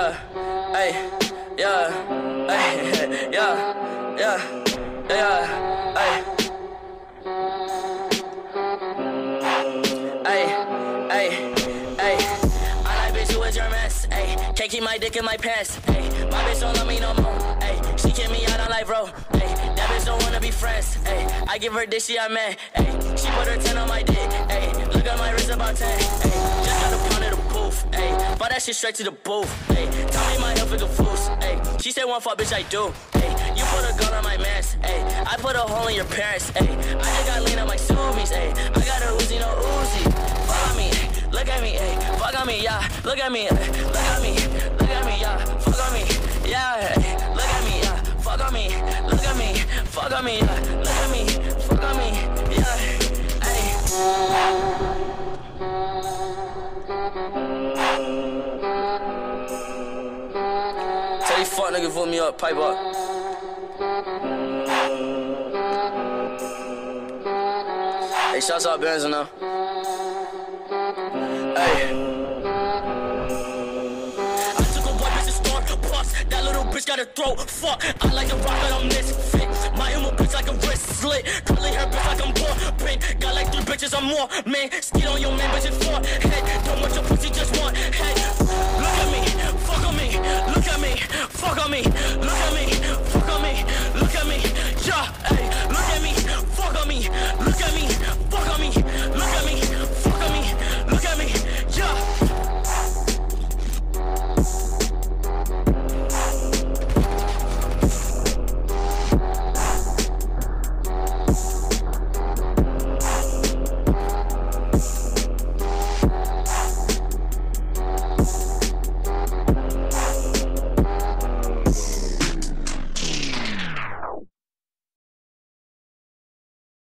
yeah, ay, yeah, ay, yeah, yeah, ay. I like bitch who is your mess, ayy. Can't keep my dick in my pants, ayy. My bitch don't love me no more, ayy. She kick me out on life, bro, ayy. That bitch don't wanna be friends, ayy. I give her dick, she a man, ayy. She put her 10 on my dick, ayy. Look at my wrist about 10, ayy. Just got a pound of the booth, ayy. Bought that shit straight to the booth, ayy. Tell me my health is a fool's, ayy. She said one fuck, bitch, I do, ayy. You put a gun on my mans, ayy. I put a hole in your parents, ayy. I just got lean on my Subies, ayy. I got a Uzi, no Uzi. Fuck on me, look at me, ayy. Fuck on me, yeah. Look at me, look at me, look at me, yeah. Fuck on me, yeah. Ay. Look at me, yeah. Fuck on me, look at me, fuck on me, yeah. Look at me, fuck on me, yeah. Ay. Tell these fuck niggas vote me up, pipe up. Hey, shouts out Benzo now. Hey. That little bitch got a throat, fuck. I like to rock, but I'm misfit. My emo bitch like a wrist slit. Curly hair bitch like I'm poor. Pink, got like 3 bitches or more. Man, skid on your man, bitch, it's 4.